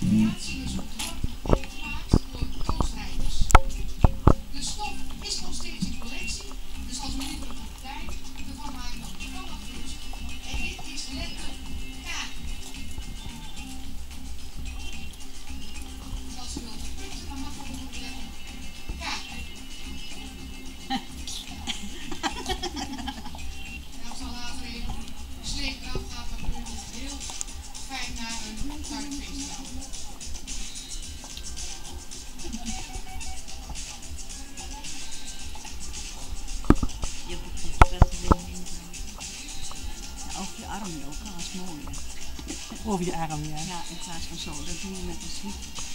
creatie is op de gemaakt door Koos Reinders. De stof is nog steeds in collectie, dus als u nu de tijd ervan maakt, dan kan dat dus. En dit is letter K. Dus als u wilt tekenen, dan mag u op de letter K. En als dan later even de sleep eraf gaat, dan kun je het heel fijn naar een tuinfeest gaan. Je boekt het best wel in. Ja, over je arm ook, dat is mooi. Over je arm, ja. Ja, in plaats van zo, dat doen we met een zwiep.